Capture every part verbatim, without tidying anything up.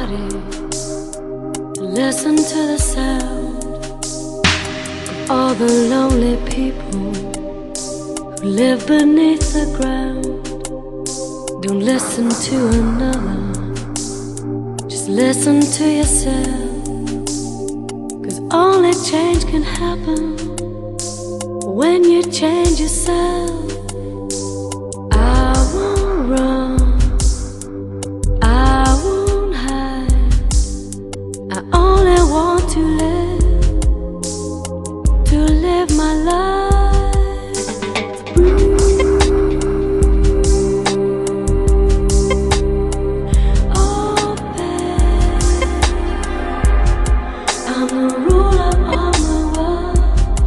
body to listen to the sound of all the lonely people who live beneath the ground. Don't listen to another, just listen to yourself, 'cause only change can happen when you change yourself. I won't run, I won't hide, I only want to live, to live my life. Oh babe, I'm the ruler of the world.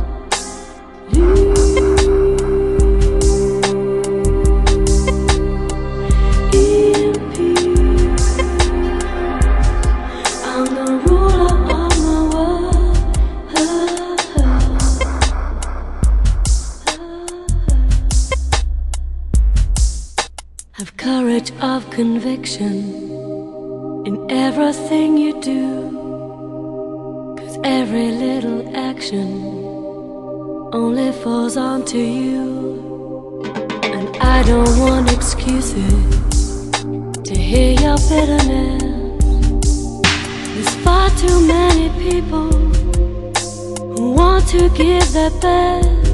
Have courage of conviction in everything you do, 'cause every little action only falls onto you. And I don't want excuses to hear your bitterness. There's far too many people who want to give their best.